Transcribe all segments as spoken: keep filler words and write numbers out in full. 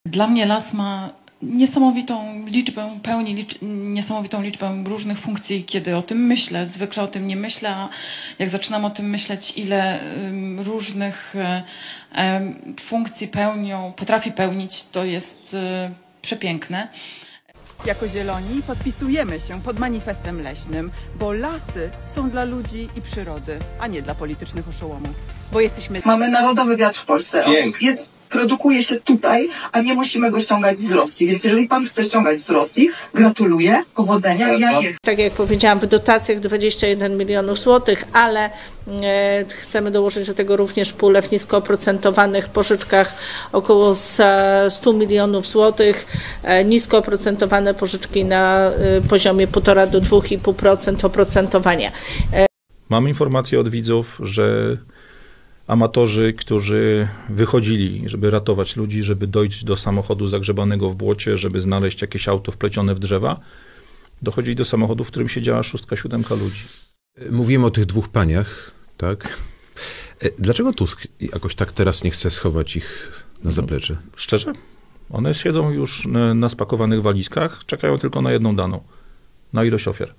Dla mnie las ma niesamowitą liczbę, pełni licz, niesamowitą liczbę różnych funkcji, kiedy o tym myślę. Zwykle o tym nie myślę, a jak zaczynam o tym myśleć, ile um, różnych um, funkcji pełnią, potrafi pełnić, to jest um, przepiękne. Jako Zieloni podpisujemy się pod manifestem leśnym, bo lasy są dla ludzi i przyrody, a nie dla politycznych oszołomów. Bo jesteśmy... Mamy narodowy wiatr w Polsce. Pięknie. Jest, produkuje się tutaj, a nie musimy go ściągać z Rosji. Więc jeżeli pan chce ściągać z Rosji, gratuluję, powodzenia. Ja nie. Tak jak powiedziałam, w dotacjach dwadzieścia jeden milionów złotych, ale e, chcemy dołożyć do tego również pulę w nisko oprocentowanych pożyczkach około stu milionów złotych. E, nisko oprocentowane pożyczki na e, poziomie półtora do dwóch i pół procent oprocentowania. E, Mam informację od widzów, że amatorzy, którzy wychodzili, żeby ratować ludzi, żeby dojść do samochodu zagrzebanego w błocie, żeby znaleźć jakieś auto wplecione w drzewa, dochodzili do samochodu, w którym siedziała szóstka, siódemka ludzi. Mówiłem o tych dwóch paniach, tak? Dlaczego Tusk jakoś tak teraz nie chce schować ich na zaplecze? No, szczerze? One siedzą już na spakowanych walizkach, czekają tylko na jedną daną, na ilość ofiar.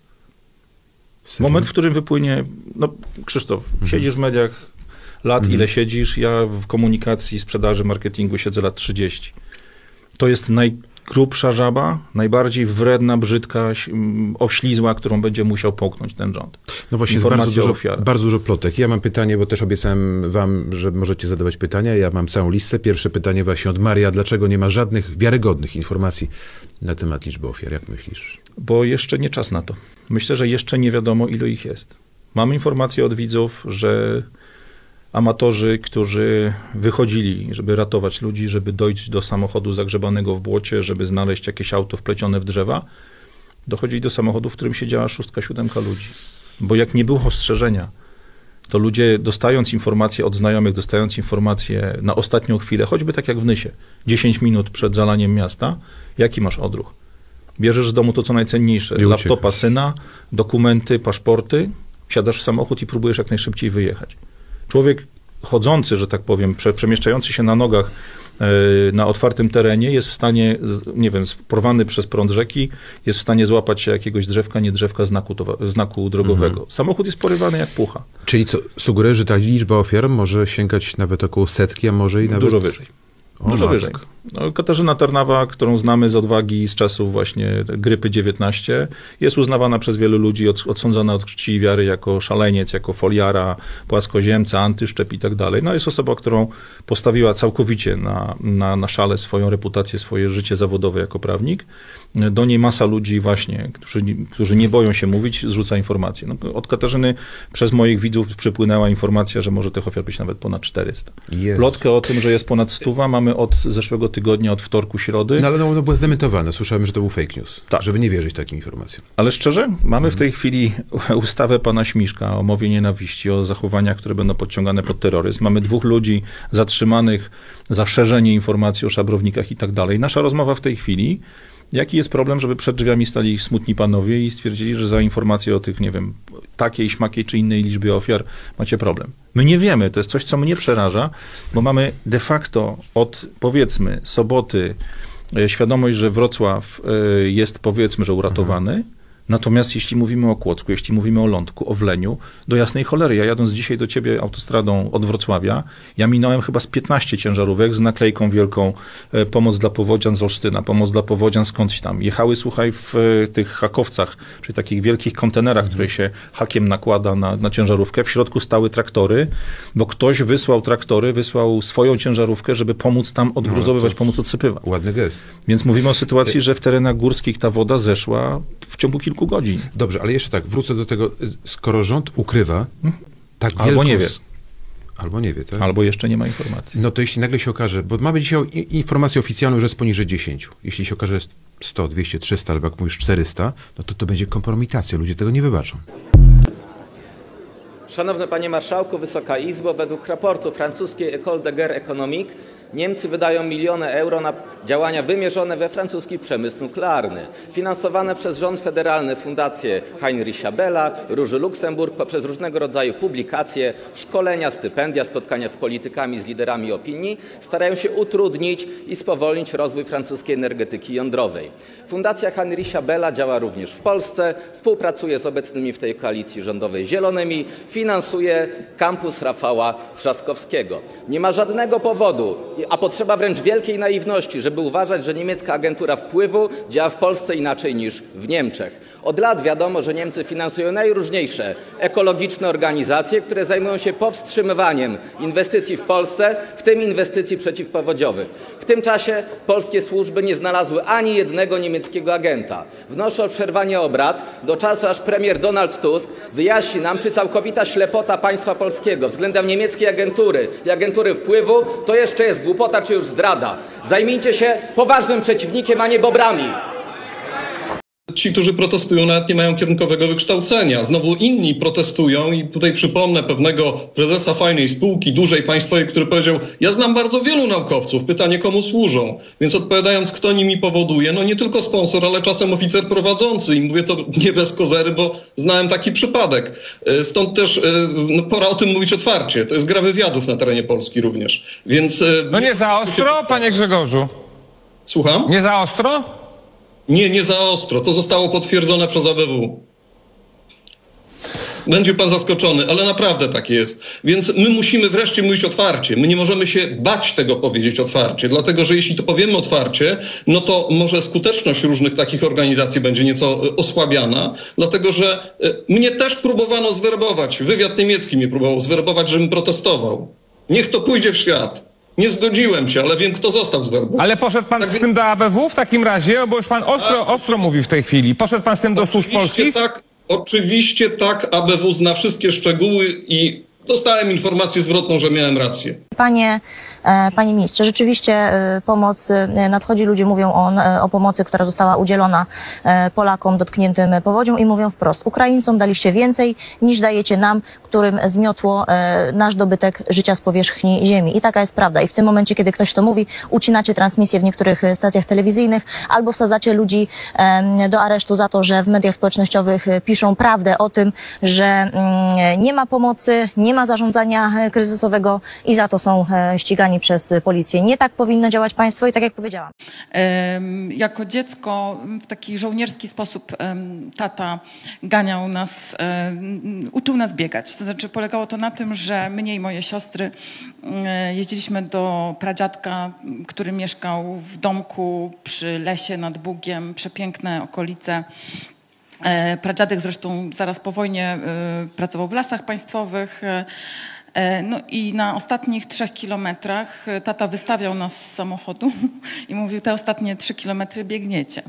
Serio? Moment, w którym wypłynie, no Krzysztof, mhm. siedzisz w mediach lat, mhm. ile siedzisz, ja w komunikacji, sprzedaży, marketingu siedzę lat trzydzieści. To jest najgrubsza żaba, najbardziej wredna, brzydka, oślizła, którą będzie musiał połknąć ten rząd. No właśnie, jest bardzo dużo, bardzo dużo plotek. Ja mam pytanie, bo też obiecałem wam, że możecie zadawać pytania. Ja mam całą listę. Pierwsze pytanie właśnie od Maria. Dlaczego nie ma żadnych wiarygodnych informacji na temat liczby ofiar? Jak myślisz? Bo jeszcze nie czas na to. Myślę, że jeszcze nie wiadomo, ilu ich jest. Mam informację od widzów, że amatorzy, którzy wychodzili, żeby ratować ludzi, żeby dojść do samochodu zagrzebanego w błocie, żeby znaleźć jakieś auto wplecione w drzewa, dochodzili do samochodu, w którym siedziała szóstka, siódemka ludzi. Bo jak nie było ostrzeżenia, to ludzie dostając informacje od znajomych, dostając informacje na ostatnią chwilę, choćby tak jak w Nysie, dziesięć minut przed zalaniem miasta, jaki masz odruch? Bierzesz z domu to, co najcenniejsze, laptopa syna, dokumenty, paszporty, siadasz w samochód i próbujesz jak najszybciej wyjechać. Człowiek chodzący, że tak powiem, prze, przemieszczający się na nogach yy, na otwartym terenie jest w stanie, z, nie wiem, porwany przez prąd rzeki, jest w stanie złapać się jakiegoś drzewka, nie drzewka znaku, towa- znaku drogowego. Mhm. Samochód jest porywany jak pucha. Czyli co, sugeruje, że ta liczba ofiar może sięgać nawet około setki, a może i nawet... Dużo wyżej. O, Dużo matko. wyżej. No, Katarzyna Tarnawa, którą znamy z odwagi z czasów właśnie grypy dziewiętnaście, jest uznawana przez wielu ludzi, od, odsądzona od czci i wiary jako szaleniec, jako foliara, płaskoziemca, antyszczep i tak dalej. No jest osoba, którą postawiła całkowicie na, na, na szale swoją reputację, swoje życie zawodowe jako prawnik. Do niej masa ludzi właśnie, którzy, którzy nie boją się mówić, zrzuca informacje. No, od Katarzyny przez moich widzów przypłynęła informacja, że może tych ofiar być nawet ponad czterysta. Jezus. Plotkę o tym, że jest ponad stuwa, mamy od zeszłego tygodnia, od wtorku, środy. No ale no, no była zdementowana. Słyszałem, że to był fake news. Tak. Żeby nie wierzyć takim informacjom. Ale szczerze, mamy w tej chwili ustawę pana Śmiszka o mowie nienawiści, o zachowaniach, które będą podciągane pod terroryzm. Mamy dwóch ludzi zatrzymanych za szerzenie informacji o szabrownikach i tak dalej. Nasza rozmowa w tej chwili, jaki jest problem, żeby przed drzwiami stali smutni panowie i stwierdzili, że za informacje o tych, nie wiem, takiej, śmakiej czy innej liczbie ofiar macie problem. My nie wiemy, to jest coś, co mnie przeraża, bo mamy de facto od, powiedzmy, soboty świadomość, że Wrocław jest, powiedzmy, że uratowany. Mhm. Natomiast jeśli mówimy o Kłodzku, jeśli mówimy o Lądku, o Wleniu, do jasnej cholery, ja jadąc dzisiaj do ciebie autostradą od Wrocławia, ja minąłem chyba z piętnaście ciężarówek z naklejką wielką e, pomoc dla powodzian z Olsztyna, pomoc dla powodzian skądś tam. Jechały, słuchaj, w e, tych hakowcach, czyli takich wielkich kontenerach, mm. które się hakiem nakłada na, na ciężarówkę. W środku stały traktory, bo ktoś wysłał traktory, wysłał swoją ciężarówkę, żeby pomóc tam odgruzowywać, no, pomóc odsypywać. Ładny gest. Więc mówimy o sytuacji, że w terenach górskich ta woda zeszła w ciągu kilku godzin. Dobrze, ale jeszcze tak, wrócę do tego, skoro rząd ukrywa tak wielką... Albo nie wie. Albo nie wie, tak? Albo jeszcze nie ma informacji. No to jeśli nagle się okaże, bo mamy dzisiaj informację oficjalną, że jest poniżej dziesięć. Jeśli się okaże, że jest sto, dwieście, trzysta, albo jak mówisz czterysta, no to to będzie kompromitacja, ludzie tego nie wybaczą. Szanowny Panie Marszałku, Wysoka Izbo, według raportu francuskiej École de Guerre Économique Niemcy wydają miliony euro na działania wymierzone we francuski przemysł nuklearny, finansowane przez rząd federalny fundacje Heinricha Bella, Róży Luksemburg poprzez różnego rodzaju publikacje, szkolenia, stypendia, spotkania z politykami, z liderami opinii starają się utrudnić i spowolnić rozwój francuskiej energetyki jądrowej. Fundacja Heinricha Bella działa również w Polsce, współpracuje z obecnymi w tej koalicji rządowej Zielonymi, finansuje kampus Rafała Trzaskowskiego. Nie ma żadnego powodu, a potrzeba wręcz wielkiej naiwności, żeby uważać, że niemiecka agentura wpływu działa w Polsce inaczej niż w Niemczech. Od lat wiadomo, że Niemcy finansują najróżniejsze ekologiczne organizacje, które zajmują się powstrzymywaniem inwestycji w Polsce, w tym inwestycji przeciwpowodziowych. W tym czasie polskie służby nie znalazły ani jednego niemieckiego agenta. Wnoszę o przerwanie obrad do czasu, aż premier Donald Tusk wyjaśni nam, czy całkowita ślepota państwa polskiego względem niemieckiej agentury i agentury wpływu to jeszcze jest głupota, czy już zdrada. Zajmijcie się poważnym przeciwnikiem, a nie bobrami. Ci, którzy protestują, nawet nie mają kierunkowego wykształcenia. Znowu inni protestują i tutaj przypomnę pewnego prezesa fajnej spółki, dużej państwowej, który powiedział: ja znam bardzo wielu naukowców, pytanie komu służą. Więc odpowiadając, kto nimi powoduje, no nie tylko sponsor, ale czasem oficer prowadzący. I mówię to nie bez kozery, bo znałem taki przypadek. Stąd też no, pora o tym mówić otwarcie. To jest gra wywiadów na terenie Polski również. Więc... No nie za ostro, panie Grzegorzu? Słucham? Nie za ostro? Nie, nie za ostro. To zostało potwierdzone przez A B W. Będzie pan zaskoczony, ale naprawdę tak jest. Więc my musimy wreszcie mówić otwarcie. My nie możemy się bać tego powiedzieć otwarcie, dlatego że jeśli to powiemy otwarcie, no to może skuteczność różnych takich organizacji będzie nieco osłabiana, dlatego że mnie też próbowano zwerbować. Wywiad niemiecki mnie próbował zwerbować, żebym protestował. Niech to pójdzie w świat. Nie zgodziłem się, ale wiem, kto został zwerbowany. Ale poszedł pan tak z więc... tym do A B W w takim razie, bo już pan ostro, A... ostro mówi w tej chwili. Poszedł pan z tym do służb polskich? Tak, oczywiście tak, A B W zna wszystkie szczegóły i dostałem informację zwrotną, że miałem rację. Panie, panie ministrze, rzeczywiście pomoc nadchodzi. Ludzie mówią o, o pomocy, która została udzielona Polakom dotkniętym powodzią i mówią wprost: Ukraińcom daliście więcej niż dajecie nam, którym zmiotło nasz dobytek życia z powierzchni ziemi. I taka jest prawda. I w tym momencie, kiedy ktoś to mówi, ucinacie transmisję w niektórych stacjach telewizyjnych albo wsadzacie ludzi do aresztu za to, że w mediach społecznościowych piszą prawdę o tym, że nie ma pomocy, nie ma zarządzania kryzysowego i za to są ścigani przez policję. Nie tak powinno działać państwo i tak jak powiedziałam. Jako dziecko w taki żołnierski sposób tata ganiał nas, uczył nas biegać. To znaczy polegało to na tym, że mnie i moje siostry jeździliśmy do pradziadka, który mieszkał w domku przy lesie nad Bugiem, przepiękne okolice. Pradziadek zresztą zaraz po wojnie pracował w Lasach Państwowych. No i na ostatnich trzech kilometrach tata wystawiał nas z samochodu i mówił: te ostatnie trzy kilometry biegniecie.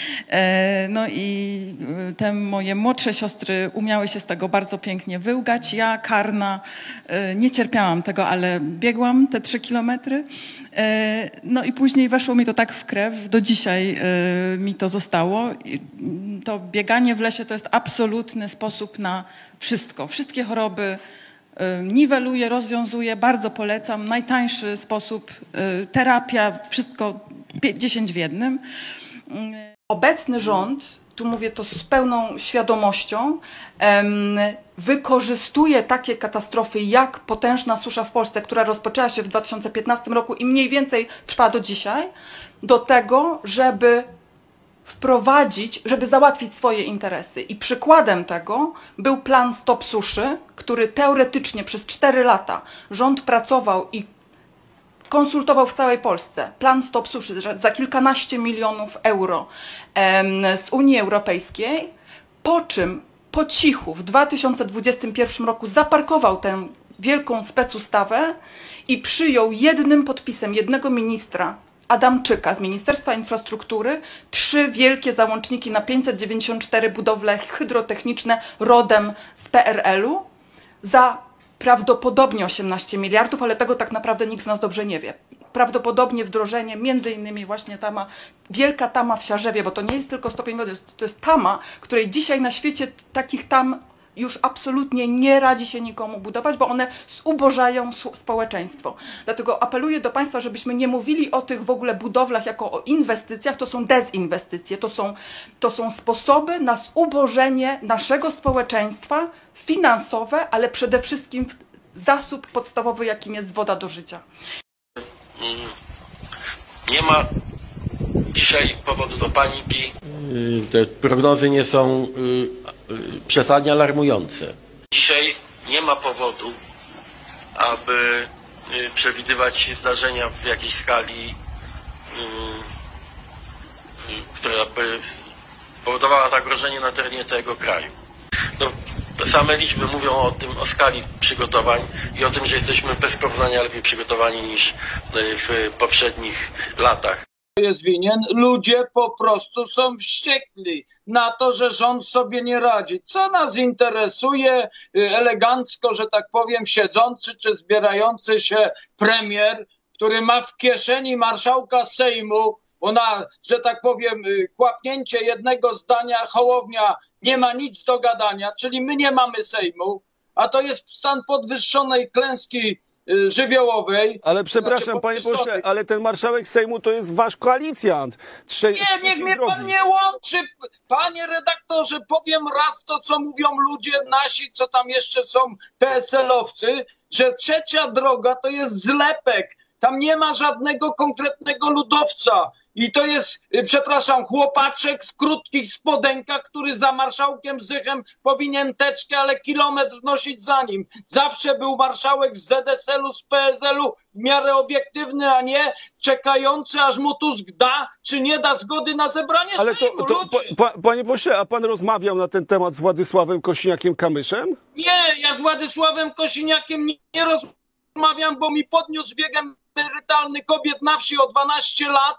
No i te moje młodsze siostry umiały się z tego bardzo pięknie wyłgać. Ja, karna, nie cierpiałam tego, ale biegłam te trzy kilometry. No i później weszło mi to tak w krew, do dzisiaj mi to zostało. To bieganie w lesie to jest absolutny sposób na wszystko. Wszystkie choroby niweluje, rozwiązuje, bardzo polecam. Najtańszy sposób, terapia, wszystko dziesięć w jednym. Obecny rząd, tu mówię to z pełną świadomością, wykorzystuje takie katastrofy jak potężna susza w Polsce, która rozpoczęła się w dwa tysiące piętnastym roku i mniej więcej trwa do dzisiaj, do tego, żeby wprowadzić, żeby załatwić swoje interesy. I przykładem tego był plan Stop Suszy, który teoretycznie przez cztery lata rząd pracował i konsultował w całej Polsce. Plan Stop Suszy za kilkanaście milionów euro z Unii Europejskiej, po czym po cichu w dwa tysiące dwudziestym pierwszym roku zaparkował tę wielką specustawę i przyjął jednym podpisem jednego ministra, Adamczyka z Ministerstwa Infrastruktury, trzy wielkie załączniki na pięćset dziewięćdziesiąt cztery budowle hydrotechniczne rodem z P R L-u za prawdopodobnie osiemnaście miliardów, ale tego tak naprawdę nikt z nas dobrze nie wie. Prawdopodobnie wdrożenie, między innymi właśnie tama, wielka tama w Siarzewie, bo to nie jest tylko stopień wody, to jest tama, której dzisiaj na świecie takich tam już absolutnie nie radzi się nikomu budować, bo one zubożają społeczeństwo. Dlatego apeluję do Państwa, żebyśmy nie mówili o tych w ogóle budowlach jako o inwestycjach, to są dezinwestycje, to są, to są sposoby na zubożenie naszego społeczeństwa finansowe, ale przede wszystkim zasób podstawowy, jakim jest woda do życia. Nie ma dzisiaj powodu do paniki. Te prognozy nie są przesadnie alarmujące. Dzisiaj nie ma powodu, aby przewidywać zdarzenia w jakiejś skali, która by powodowała zagrożenie na terenie całego kraju. No, same liczby mówią o tym, o skali przygotowań i o tym, że jesteśmy bez porównania lepiej przygotowani niż w poprzednich latach. Jest winien, ludzie po prostu są wściekli na to, że rząd sobie nie radzi. Co nas interesuje elegancko, że tak powiem, siedzący czy zbierający się premier, który ma w kieszeni marszałka Sejmu, bo na, że tak powiem, kłapnięcie jednego zdania Hołownia nie ma nic do gadania, czyli my nie mamy Sejmu, a to jest stan podwyższonej klęski żywiołowej. Ale przepraszam, znaczy panie pośle, ale ten marszałek Sejmu to jest wasz koalicjant. Trze nie, niech mnie drogi. pan nie łączy. Panie redaktorze, powiem raz to, co mówią ludzie nasi, co tam jeszcze są P S L-owcy, że trzecia droga to jest zlepek. Tam nie ma żadnego konkretnego ludowca. I to jest, przepraszam, chłopaczek w krótkich spodenkach, który za marszałkiem Zychem powinien teczkę, ale kilometr nosić za nim. Zawsze był marszałek z Z S L u, z P S L u w miarę obiektywny, a nie czekający, aż mu Tusk da, czy nie da zgody na zebranie Ale Sejmu. to, to pa, panie pośle, a pan rozmawiał na ten temat z Władysławem Kosiniakiem-Kamyszem? Nie, ja z Władysławem Kosiniakiem nie, nie rozmawiam, bo mi podniósł wiek emerytalny kobiet na wsi o dwanaście lat.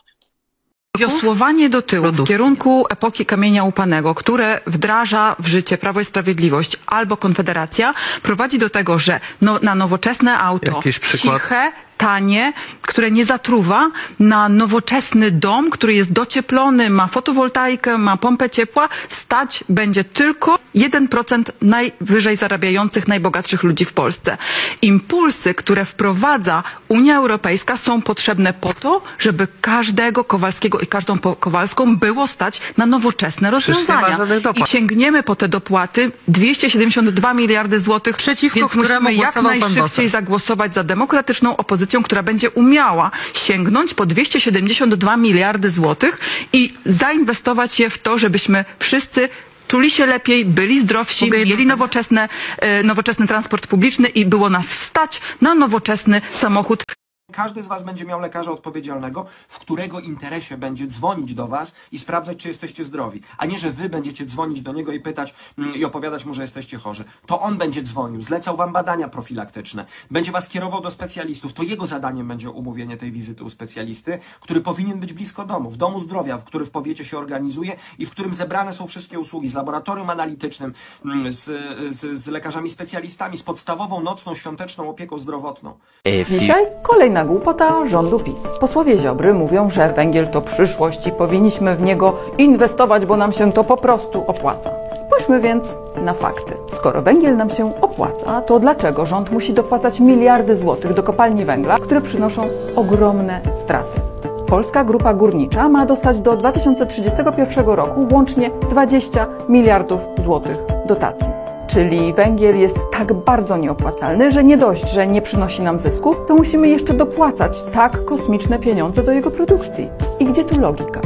Wiosłowanie do tyłu w kierunku epoki kamienia łupanego, które wdraża w życie Prawo i Sprawiedliwość albo Konfederacja, prowadzi do tego, że no, na nowoczesne auto, ciche, tanie, które nie zatruwa, na nowoczesny dom, który jest docieplony, ma fotowoltaikę, ma pompę ciepła, stać będzie tylko jeden procent najwyżej zarabiających, najbogatszych ludzi w Polsce. Impulsy, które wprowadza Unia Europejska, są potrzebne po to, żeby każdego Kowalskiego i każdą Kowalską było stać na nowoczesne rozwiązania. I sięgniemy po te dopłaty dwieście siedemdziesiąt dwa miliardy złotych, przeciwko więc musimy jak najszybciej zagłosować za demokratyczną opozycją, która będzie umiała sięgnąć po dwieście siedemdziesiąt dwa miliardy złotych i zainwestować je w to, żebyśmy wszyscy czuli się lepiej, byli zdrowsi, mieli nowoczesne, nowoczesny transport publiczny i było nas stać na nowoczesny samochód. Każdy z was będzie miał lekarza odpowiedzialnego, w którego interesie będzie dzwonić do was i sprawdzać, czy jesteście zdrowi. A nie, że wy będziecie dzwonić do niego i pytać mm, i opowiadać mu, że jesteście chorzy. To on będzie dzwonił, zlecał wam badania profilaktyczne, będzie was kierował do specjalistów. To jego zadaniem będzie umówienie tej wizyty u specjalisty, który powinien być blisko domu, w domu zdrowia, który w powiecie się organizuje i w którym zebrane są wszystkie usługi z laboratorium analitycznym, z, z, z lekarzami specjalistami, z podstawową nocną, świąteczną opieką zdrowotną. Dzisiaj kolejna głupota rządu PiS. Posłowie Ziobry mówią, że węgiel to przyszłość i powinniśmy w niego inwestować, bo nam się to po prostu opłaca. Spójrzmy więc na fakty. Skoro węgiel nam się opłaca, to dlaczego rząd musi dopłacać miliardy złotych do kopalni węgla, które przynoszą ogromne straty? Polska Grupa Górnicza ma dostać do dwa tysiące trzydziestego pierwszego roku łącznie dwadzieścia miliardów złotych dotacji. Czyli węgiel jest tak bardzo nieopłacalny, że nie dość, że nie przynosi nam zysków, to musimy jeszcze dopłacać tak kosmiczne pieniądze do jego produkcji. I gdzie tu logika?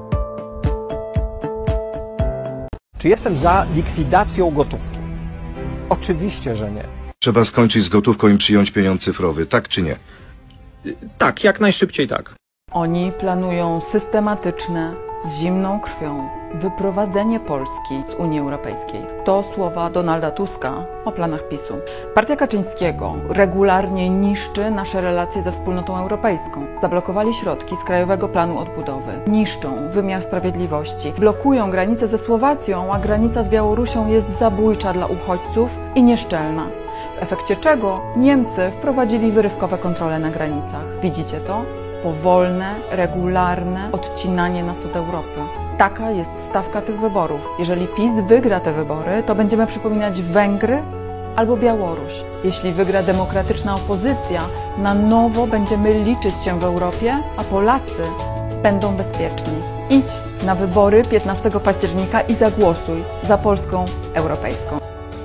Czy jestem za likwidacją gotówki? Oczywiście, że nie. Trzeba skończyć z gotówką i przyjąć pieniądz cyfrowy, tak czy nie? Tak, jak najszybciej tak. Oni planują systematyczne, z zimną krwią, wyprowadzenie Polski z Unii Europejskiej. To słowa Donalda Tuska o planach PiSu. Partia Kaczyńskiego regularnie niszczy nasze relacje ze wspólnotą europejską. Zablokowali środki z Krajowego Planu Odbudowy. Niszczą wymiar sprawiedliwości. Blokują granicę ze Słowacją, a granica z Białorusią jest zabójcza dla uchodźców i nieszczelna. W efekcie czego Niemcy wprowadzili wyrywkowe kontrole na granicach. Widzicie to? powolne, regularne odcinanie nas od Europy. Taka jest stawka tych wyborów. Jeżeli PiS wygra te wybory, to będziemy przypominać Węgry albo Białoruś. Jeśli wygra demokratyczna opozycja, na nowo będziemy liczyć się w Europie, a Polacy będą bezpieczni. Idź na wybory piętnastego października i zagłosuj za Polską europejską.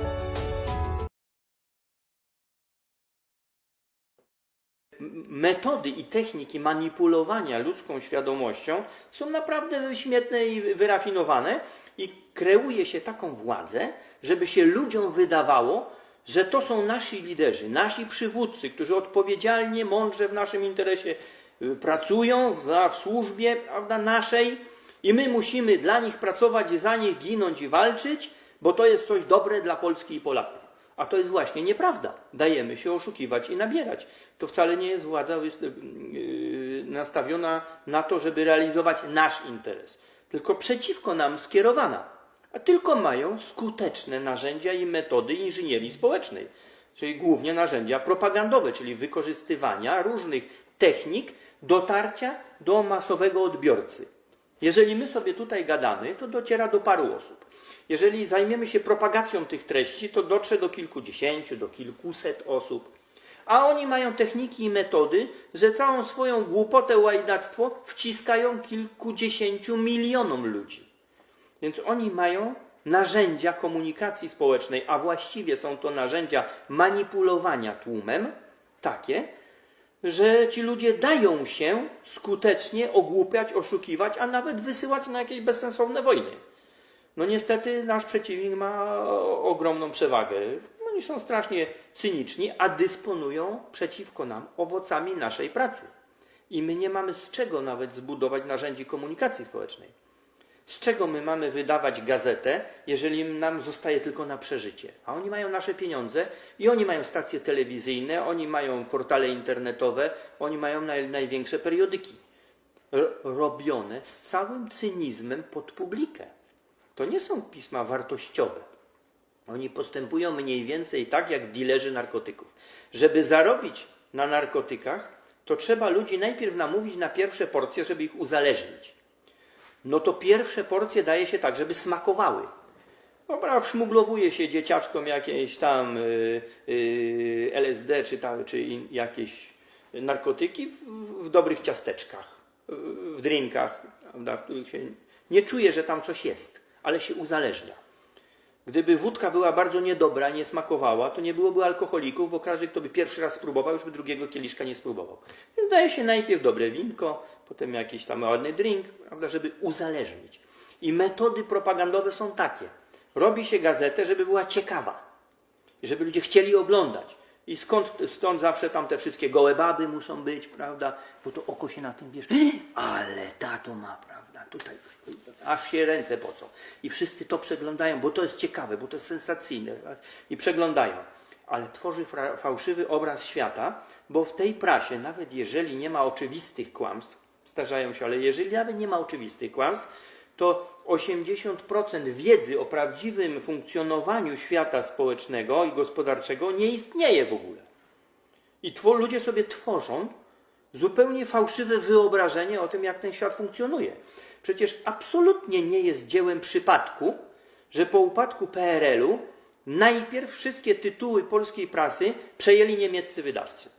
Metody i techniki manipulowania ludzką świadomością są naprawdę świetne i wyrafinowane i kreuje się taką władzę, żeby się ludziom wydawało, że to są nasi liderzy, nasi przywódcy, którzy odpowiedzialnie, mądrze w naszym interesie pracują w, w służbie, prawda, naszej i my musimy dla nich pracować, za nich ginąć i walczyć, bo to jest coś dobre dla Polski i Polaków. A to jest właśnie nieprawda. Dajemy się oszukiwać i nabierać. To wcale nie jest władza nastawiona na to, żeby realizować nasz interes, tylko przeciwko nam skierowana. A tylko mają skuteczne narzędzia i metody inżynierii społecznej, czyli głównie narzędzia propagandowe, czyli wykorzystywania różnych technik dotarcia do masowego odbiorcy. Jeżeli my sobie tutaj gadamy, to dociera do paru osób. Jeżeli zajmiemy się propagacją tych treści, to dotrze do kilkudziesięciu, do kilkuset osób. A oni mają techniki i metody, że całą swoją głupotę, łajdactwo wciskają kilkudziesięciu milionom ludzi. Więc oni mają narzędzia komunikacji społecznej, a właściwie są to narzędzia manipulowania tłumem, takie, że ci ludzie dają się skutecznie ogłupiać, oszukiwać, a nawet wysyłać na jakieś bezsensowne wojny. No niestety nasz przeciwnik ma ogromną przewagę. Oni są strasznie cyniczni, a dysponują przeciwko nam owocami naszej pracy. I my nie mamy z czego nawet zbudować narzędzi komunikacji społecznej. Z czego my mamy wydawać gazetę, jeżeli nam zostaje tylko na przeżycie? A oni mają nasze pieniądze i oni mają stacje telewizyjne, oni mają portale internetowe, oni mają naj, największe periodyki. Robione z całym cynizmem pod publikę. To nie są pisma wartościowe. Oni postępują mniej więcej tak jak dilerzy narkotyków. Żeby zarobić na narkotykach, to trzeba ludzi najpierw namówić na pierwsze porcje, żeby ich uzależnić. No to pierwsze porcje daje się tak, żeby smakowały. Dobra, wszmuglowuje się dzieciaczkom jakieś tam y, y, L S D czy, tam, czy in, jakieś narkotyki w, w dobrych ciasteczkach, w drinkach, prawda, w których się nie czuje, że tam coś jest, ale się uzależnia. Gdyby wódka była bardzo niedobra, nie smakowała, to nie byłoby alkoholików, bo każdy, kto by pierwszy raz spróbował, już by drugiego kieliszka nie spróbował. Więc daje się najpierw dobre winko, potem jakiś tam ładny drink, prawda, żeby uzależnić. I metody propagandowe są takie. Robi się gazetę, żeby była ciekawa, żeby ludzie chcieli oglądać. I skąd, stąd zawsze tam te wszystkie gołe baby muszą być, prawda, bo to oko się na tym wiesz, ale tato ma, prawda, tutaj aż się ręce pocą. I wszyscy to przeglądają, bo to jest ciekawe, bo to jest sensacyjne. I przeglądają. Ale tworzy fałszywy obraz świata, bo w tej prasie, nawet jeżeli nie ma oczywistych kłamstw, zdarzają się, ale jeżeli nawet nie ma oczywistych kłamstw, to osiemdziesiąt procent wiedzy o prawdziwym funkcjonowaniu świata społecznego i gospodarczego nie istnieje w ogóle. I ludzie sobie tworzą zupełnie fałszywe wyobrażenie o tym, jak ten świat funkcjonuje. Przecież absolutnie nie jest dziełem przypadku, że po upadku P R L-u najpierw wszystkie tytuły polskiej prasy przejęli niemieccy wydawcy.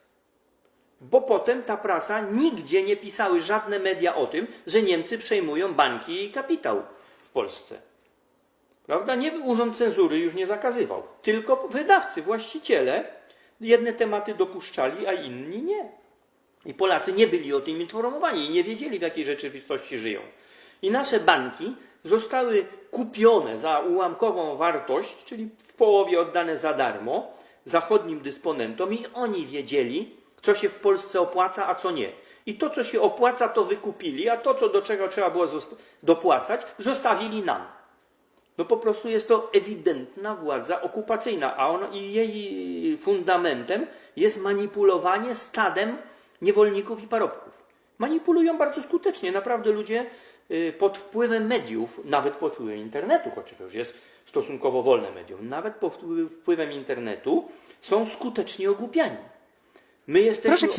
Bo potem ta prasa nigdzie nie pisały żadne media o tym, że Niemcy przejmują banki i kapitał w Polsce. Prawda? Nie, Urząd Cenzury już nie zakazywał. Tylko wydawcy, właściciele jedne tematy dopuszczali, a inni nie. I Polacy nie byli o tym informowani i nie wiedzieli, w jakiej rzeczywistości żyją. I nasze banki zostały kupione za ułamkową wartość, czyli w połowie oddane za darmo, zachodnim dysponentom i oni wiedzieli, co się w Polsce opłaca, a co nie. I to, co się opłaca, to wykupili, a to, co do czego trzeba było dopłacać, zostawili nam. No po prostu jest to ewidentna władza okupacyjna, a on, i jej fundamentem jest manipulowanie stadem niewolników i parobków. Manipulują bardzo skutecznie. Naprawdę ludzie pod wpływem mediów, nawet pod wpływem internetu, choć to już jest stosunkowo wolne medium, nawet pod wpływem internetu są skutecznie ogłupiani. My jesteśmy... Proszę księdza,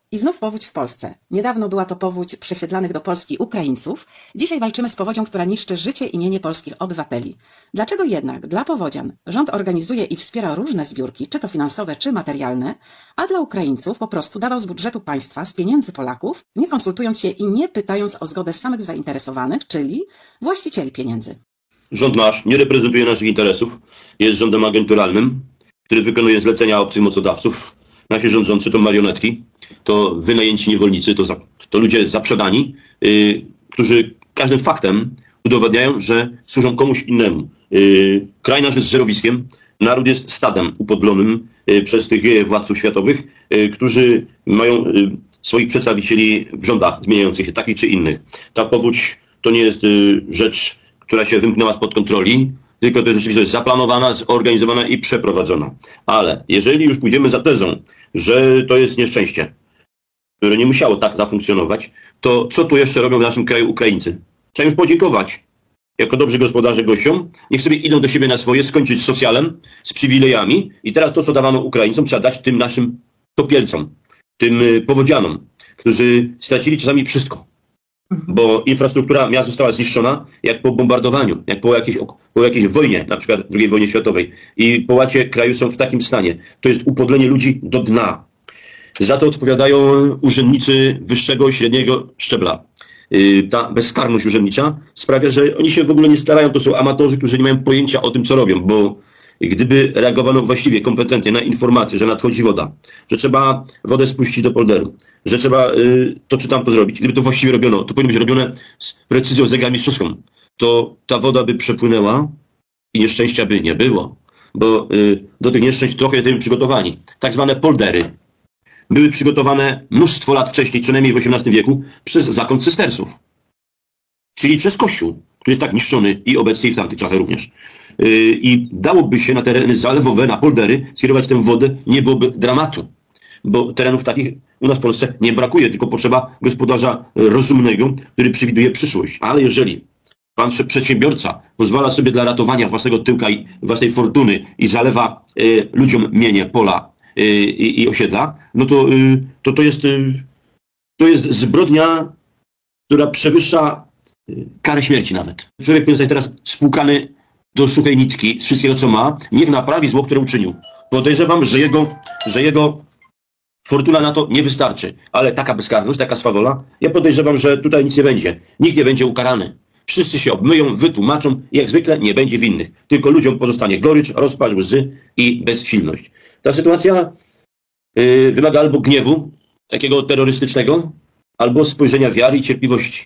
I znów powódź w Polsce. Niedawno była to powódź przesiedlanych do Polski Ukraińców. Dzisiaj walczymy z powodzią, która niszczy życie i mienie polskich obywateli. Dlaczego jednak dla powodzian rząd organizuje i wspiera różne zbiórki, czy to finansowe, czy materialne, a dla Ukraińców po prostu dawał z budżetu państwa, z pieniędzy Polaków, nie konsultując się i nie pytając o zgodę samych zainteresowanych, czyli właścicieli pieniędzy? Rząd nasz nie reprezentuje naszych interesów, jest rządem agenturalnym, który wykonuje zlecenia obcych mocodawców. Nasi rządzący to marionetki, to wynajęci niewolnicy, to, za, to ludzie zaprzedani, yy, którzy każdym faktem udowadniają, że służą komuś innemu. Yy, kraj nasz jest żerowiskiem, naród jest stadem upodlonym yy, przez tych władców światowych, yy, którzy mają yy, swoich przedstawicieli w rządach zmieniających się, takich czy innych. Ta powódź to nie jest yy, rzecz, która się wymknęła spod kontroli, tylko to jest rzeczywistość zaplanowana, zorganizowana i przeprowadzona. Ale jeżeli już pójdziemy za tezą, że to jest nieszczęście, które nie musiało tak zafunkcjonować, to co tu jeszcze robią w naszym kraju Ukraińcy? Trzeba już podziękować. Jako dobrzy gospodarze gościom, niech sobie idą do siebie na swoje, skończyć z socjalem, z przywilejami i teraz to, co dawano Ukraińcom, trzeba dać tym naszym topielcom, tym powodzianom, którzy stracili czasami wszystko. Bo infrastruktura miast została zniszczona jak po bombardowaniu, jak po jakiejś, po jakiejś wojnie, na przykład drugiej wojnie światowej. I połacie kraju są w takim stanie. To jest upodlenie ludzi do dna. Za to odpowiadają urzędnicy wyższego i średniego szczebla. Yy, ta bezkarność urzędnicza sprawia, że oni się w ogóle nie starają. To są amatorzy, którzy nie mają pojęcia o tym, co robią, bo gdyby reagowano właściwie, kompetentnie na informację, że nadchodzi woda, że trzeba wodę spuścić do polderu, że trzeba y, to czy tamto zrobić, gdyby to właściwie robiono, to powinno być robione z precyzją zegarmistrzowską, to ta woda by przepłynęła i nieszczęścia by nie było, bo y, do tych nieszczęść trochę jesteśmy przygotowani. Tak zwane poldery były przygotowane mnóstwo lat wcześniej, co najmniej w osiemnastym wieku, przez zakon cystersów, czyli przez Kościół, który jest tak niszczony i obecnie i w tamtych czasach również. I dałoby się na tereny zalewowe, na poldery skierować tę wodę, nie byłoby dramatu. Bo terenów takich u nas w Polsce nie brakuje, tylko potrzeba gospodarza rozumnego, który przewiduje przyszłość. Ale jeżeli pan przedsiębiorca pozwala sobie dla ratowania własnego tyłka i własnej fortuny i zalewa y, ludziom mienie, pola y, i, i osiedla, no to, y, to, to, jest, y, to jest zbrodnia, która przewyższa y, karę śmierci nawet. Człowiek powinien zostać teraz spłukany do suchej nitki z wszystkiego, co ma, niech naprawi zło, które uczynił. Podejrzewam, że jego, że jego fortuna na to nie wystarczy. Ale taka bezkarność, taka swawola, ja podejrzewam, że tutaj nic nie będzie. Nikt nie będzie ukarany. Wszyscy się obmyją, wytłumaczą i jak zwykle nie będzie winnych. Tylko ludziom pozostanie gorycz, rozpacz, łzy i bezsilność. Ta sytuacja yy, wymaga albo gniewu, takiego terrorystycznego, albo spojrzenia wiary i cierpliwości.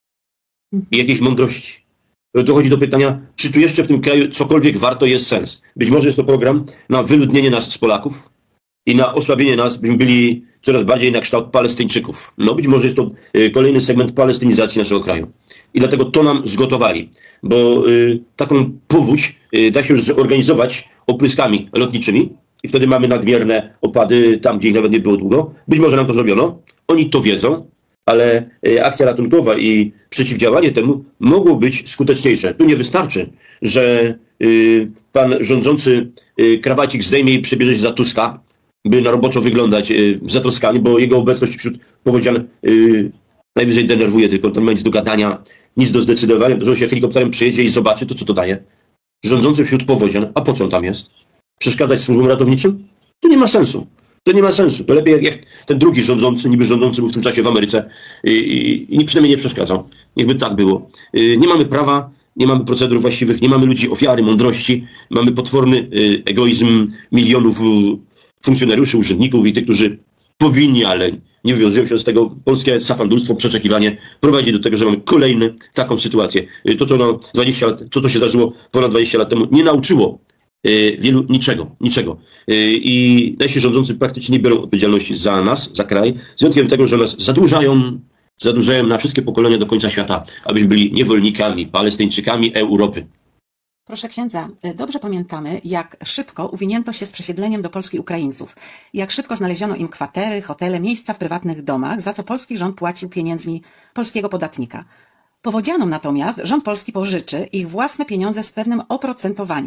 I jakiejś mądrości. Dochodzi do pytania, czy tu jeszcze w tym kraju cokolwiek warto jest sens. Być może jest to program na wyludnienie nas z Polaków i na osłabienie nas, byśmy byli coraz bardziej na kształt Palestyńczyków. No być może jest to y, kolejny segment palestynizacji naszego kraju. I dlatego to nam zgotowali, bo y, taką powódź y, da się już zorganizować opryskami lotniczymi i wtedy mamy nadmierne opady tam, gdzie ich nawet nie było długo. Być może nam to zrobiono, oni to wiedzą, ale akcja ratunkowa i przeciwdziałanie temu mogło być skuteczniejsze. Tu nie wystarczy, że y, pan rządzący y, krawacik zdejmie i przebierze się za Tuska, by na roboczo wyglądać y, zatroskanie, bo jego obecność wśród powodzian y, najwyżej denerwuje, tylko to nie ma nic do gadania, nic do zdecydowania, że się helikopterem przyjedzie i zobaczy, to co to daje. Rządzący wśród powodzian, a po co on tam jest? Przeszkadzać służbom ratowniczym? To nie ma sensu. To nie ma sensu. To lepiej jak, jak ten drugi rządzący, niby rządzący był w tym czasie w Ameryce i, i, i przynajmniej nie przeszkadzał. Niechby tak było. Yy, nie mamy prawa, nie mamy procedur właściwych, nie mamy ludzi ofiary, mądrości. Mamy potworny yy, egoizm milionów yy, funkcjonariuszy, urzędników i tych, którzy powinni, ale nie wywiązują się z tego. Polskie safandulstwo, przeczekiwanie prowadzi do tego, że mamy kolejną taką sytuację. Yy, to, co, no, dwadzieścia lat, to, co się zdarzyło ponad dwadzieścia lat temu, nie nauczyło wielu niczego, niczego. I nasi rządzący praktycznie nie biorą odpowiedzialności za nas, za kraj, z wyjątkiem tego, że nas zadłużają, zadłużają na wszystkie pokolenia do końca świata, abyśmy byli niewolnikami, Palestyńczykami Europy. Proszę księdza, dobrze pamiętamy, jak szybko uwinięto się z przesiedleniem do Polski Ukraińców. Jak szybko znaleziono im kwatery, hotele, miejsca w prywatnych domach, za co polski rząd płacił pieniędzmi polskiego podatnika. Powodzianom natomiast rząd polski pożyczy ich własne pieniądze z pewnym oprocentowaniem.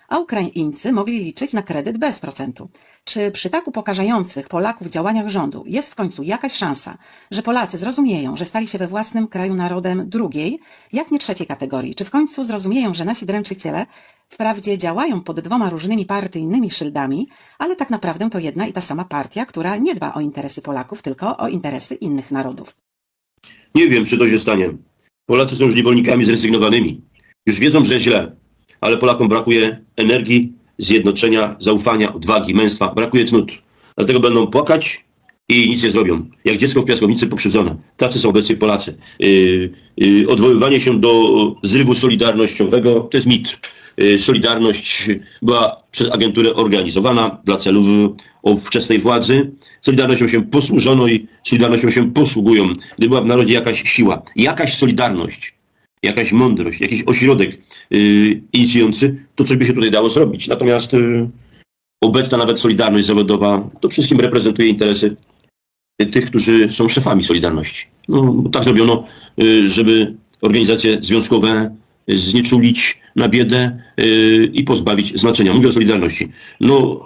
a Ukraińcy mogli liczyć na kredyt bez procentu. Czy przy tak upokarzających Polaków działaniach rządu jest w końcu jakaś szansa, że Polacy zrozumieją, że stali się we własnym kraju narodem drugiej, jak nie trzeciej kategorii? Czy w końcu zrozumieją, że nasi dręczyciele wprawdzie działają pod dwoma różnymi partyjnymi szyldami, ale tak naprawdę to jedna i ta sama partia, która nie dba o interesy Polaków, tylko o interesy innych narodów? Nie wiem, czy to się stanie. Polacy są już niewolnikami zrezygnowanymi. Już wiedzą, że źle, ale Polakom brakuje energii, zjednoczenia, zaufania, odwagi, męstwa. Brakuje cnót. Dlatego będą płakać i nic nie zrobią. Jak dziecko w piaskownicy pokrzywdzone. Tacy są obecnie Polacy. Yy, yy, odwoływanie się do zrywu solidarnościowego to jest mit. Yy, Solidarność była przez agenturę organizowana dla celów ówczesnej władzy. Solidarnością się posłużono i Solidarnością się posługują. Gdy była w narodzie jakaś siła, jakaś solidarność, jakaś mądrość, jakiś ośrodek yy, inicjujący, to coś by się tutaj dało zrobić. Natomiast yy, obecna nawet Solidarność zawodowa to wszystkim reprezentuje interesy tych, którzy są szefami Solidarności. No, tak zrobiono, yy, żeby organizacje związkowe znieczulić na biedę yy, i pozbawić znaczenia. Mówię o Solidarności. No,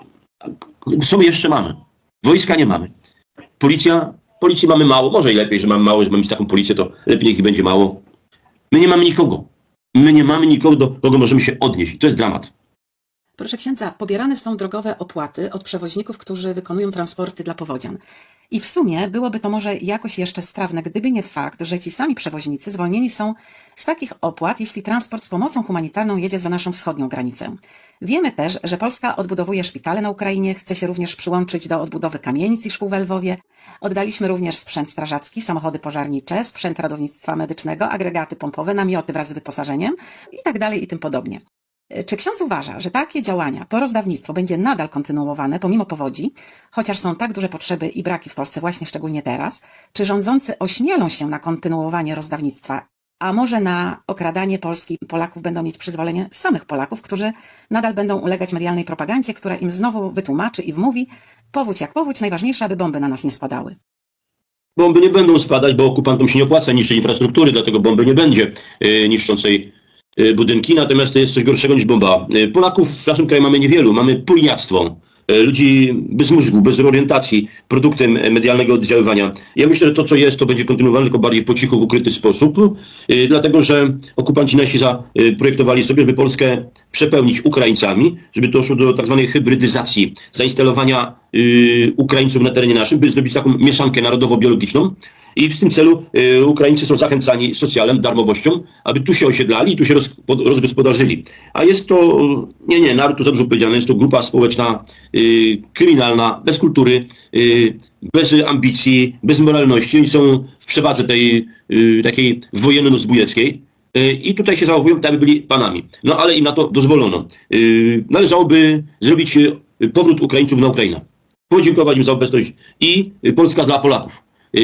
co my jeszcze mamy? Wojska nie mamy. Policja, policji mamy mało. Może i lepiej, że mamy mało, że mamy taką policję, to lepiej niech ich będzie mało. My nie mamy nikogo. My nie mamy nikogo, do kogo możemy się odnieść. To jest dramat. Proszę księdza, pobierane są drogowe opłaty od przewoźników, którzy wykonują transporty dla powodzian. I w sumie byłoby to może jakoś jeszcze strawne, gdyby nie fakt, że ci sami przewoźnicy zwolnieni są z takich opłat, jeśli transport z pomocą humanitarną jedzie za naszą wschodnią granicę. Wiemy też, że Polska odbudowuje szpitale na Ukrainie, chce się również przyłączyć do odbudowy kamienic i szkół we Lwowie. Oddaliśmy również sprzęt strażacki, samochody pożarnicze, sprzęt ratownictwa medycznego, agregaty pompowe, namioty wraz z wyposażeniem i tak dalej i tym podobnie. Czy ksiądz uważa, że takie działania, to rozdawnictwo będzie nadal kontynuowane pomimo powodzi, chociaż są tak duże potrzeby i braki w Polsce właśnie szczególnie teraz? Czy rządzący ośmielą się na kontynuowanie rozdawnictwa, a może na okradanie Polski i Polaków będą mieć przyzwolenie samych Polaków, którzy nadal będą ulegać medialnej propagandzie, która im znowu wytłumaczy i wmówi, powódź jak powódź, najważniejsze, aby bomby na nas nie spadały? Bomby nie będą spadać, bo okupantom się nie opłaca niszczyć infrastruktury, dlatego bomby nie będzie yy, niszczącej budynki, natomiast to jest coś gorszego niż bomba. Polaków w naszym kraju mamy niewielu, mamy poliniactwo, ludzi bez mózgu, bez orientacji, produktem medialnego oddziaływania. Ja myślę, że to, co jest, to będzie kontynuowane, tylko bardziej po cichu, w ukryty sposób, dlatego, że okupanci nasi zaprojektowali sobie, żeby Polskę przepełnić Ukraińcami, żeby doszło do tak zwanej hybrydyzacji, zainstalowania Ukraińców na terenie naszym, by zrobić taką mieszankę narodowo-biologiczną. I w tym celu y, Ukraińcy są zachęcani socjalem, darmowością, aby tu się osiedlali i tu się roz, pod, rozgospodarzyli. A jest to, nie, nie, naród to za dużo powiedziane, jest to grupa społeczna, y, kryminalna, bez kultury, y, bez ambicji, bez moralności. Oni są w przewadze tej y, takiej wojenno-zbójeckiej y, i tutaj się zachowują, tak by byli panami. No ale im na to dozwolono. Y, należałoby zrobić y, powrót Ukraińców na Ukrainę. Podziękować im za obecność i y, Polska dla Polaków.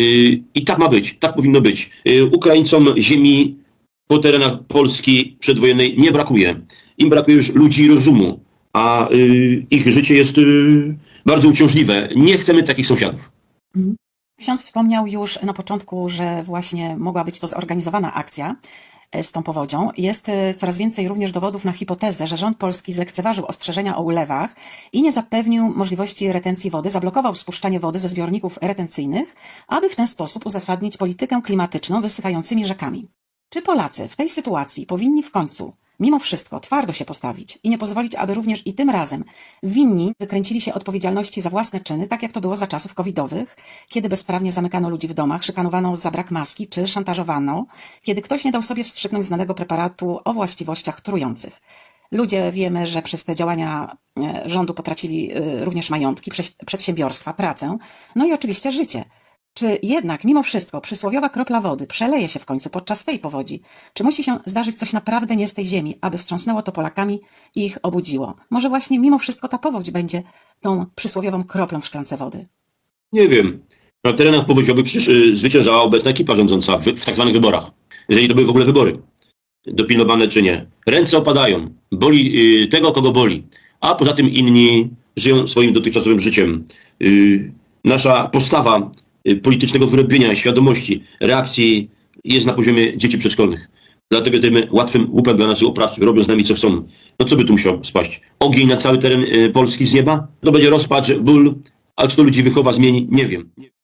I tak ma być, tak powinno być. Ukraińcom ziemi po terenach Polski przedwojennej nie brakuje. Im brakuje już ludzi i rozumu, a ich życie jest bardzo uciążliwe. Nie chcemy takich sąsiadów. Ksiądz wspomniał już na początku, że właśnie mogła być to zorganizowana akcja z tą powodzią. Jest coraz więcej również dowodów na hipotezę, że rząd polski zlekceważył ostrzeżenia o ulewach i nie zapewnił możliwości retencji wody, zablokował spuszczanie wody ze zbiorników retencyjnych, aby w ten sposób uzasadnić politykę klimatyczną wysychającymi rzekami. Czy Polacy w tej sytuacji powinni w końcu, mimo wszystko, twardo się postawić i nie pozwolić, aby również i tym razem winni wykręcili się odpowiedzialności za własne czyny, tak jak to było za czasów covidowych, kiedy bezprawnie zamykano ludzi w domach, szykanowano za brak maski czy szantażowano, kiedy ktoś nie dał sobie wstrzyknąć znanego preparatu o właściwościach trujących. Ludzie, wiemy, że przez te działania rządu potracili również majątki, przedsiębiorstwa, pracę, no i oczywiście życie. Czy jednak, mimo wszystko, przysłowiowa kropla wody przeleje się w końcu podczas tej powodzi? Czy musi się zdarzyć coś naprawdę nie z tej ziemi, aby wstrząsnęło to Polakami i ich obudziło? Może właśnie mimo wszystko ta powódź będzie tą przysłowiową kroplą w szklance wody? Nie wiem. Na terenach powodziowych przecież y, zwyciężała obecna ekipa rządząca w, w tak zwanych wyborach. Jeżeli to były w ogóle wybory, dopilnowane czy nie. Ręce opadają. Boli y, tego, kogo boli. A poza tym inni żyją swoim dotychczasowym życiem. Y, nasza postawa politycznego wyrobienia, świadomości, reakcji jest na poziomie dzieci przedszkolnych. Dlatego jesteśmy łatwym łupem dla naszych oprawców, robią z nami co chcą. No co by tu musiało spaść? Ogień na cały teren y, Polski z nieba? To będzie rozpacz, ból, ale czy to ludzi wychowa, zmieni? Nie wiem.